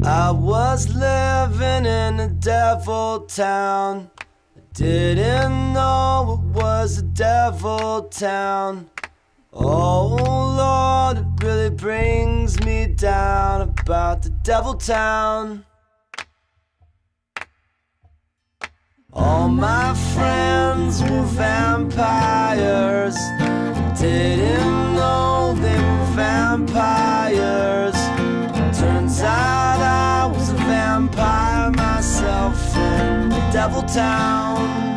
I was living in a devil town. I didn't know it was a devil town. Oh Lord, it really brings me down about the devil town. All my friends were vampires. Didn't know they were vampires. Turns out I was a vampire myself in the devil town.